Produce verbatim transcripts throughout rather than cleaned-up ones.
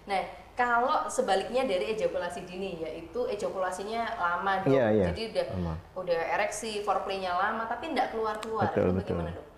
Nah, kalau sebaliknya dari ejakulasi dini, yaitu ejakulasinya lama dok, Iya, iya, jadi udah lama. udah ereksi, foreplaynya lama, tapi nggak keluar-keluar, Betul, itu betul. bagaimana dok?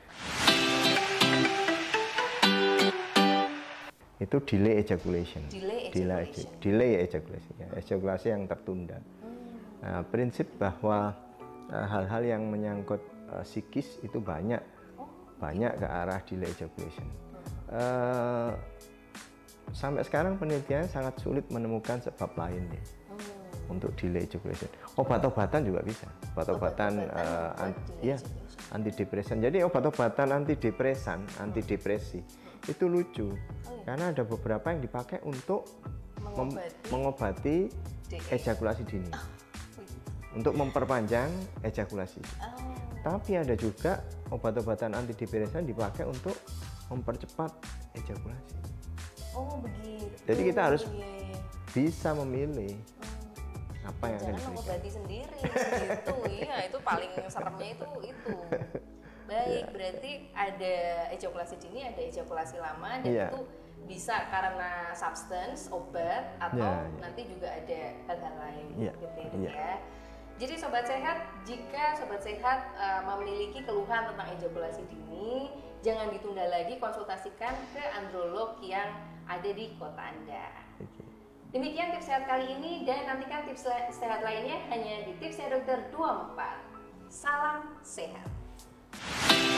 Itu delay ejaculation. Delay Delay, ejaculation. delay ejaculation, ya, ejakulasi yang tertunda. Hmm. Nah, prinsip bahwa uh, hal-hal yang menyangkut uh, psikis itu banyak, Oh, banyak ke arah delay ejaculation. Uh, sampai sekarang penelitian sangat sulit menemukan sebab lain ya, Hmm. untuk delay ejaculation. Obat-obatan juga bisa, obat-obatan uh, an ya, antidepresan. Jadi obat-obatan antidepresan, antidepresi itu lucu, oh, iya. Karena ada beberapa yang dipakai untuk mengobati, mengobati ejakulasi dini, oh, untuk memperpanjang ejakulasi. Oh. Tapi ada juga obat-obatan antidepresan dipakai untuk mempercepat ejakulasi. Oh begitu. Jadi kita harus yeah. bisa memilih hmm. apa yang akan diberikan. Mengobati sendiri gitu, iya itu paling seremnya itu itu. Baik, yeah. Berarti ada ejakulasi dini, ada ejakulasi lama, dan yeah. itu bisa karena substance, obat, atau yeah, yeah. nanti juga ada hal-hal lain yeah. gitu ya. Yeah. Jadi sobat sehat, jika sobat sehat uh, memiliki keluhan tentang ejakulasi dini, jangan ditunda lagi, konsultasikan ke androlog yang ada di kota Anda. Okay. Demikian tips sehat kali ini, dan nantikan tips sehat lainnya hanya di Tipsnya Dokter dua puluh empat. Salam sehat.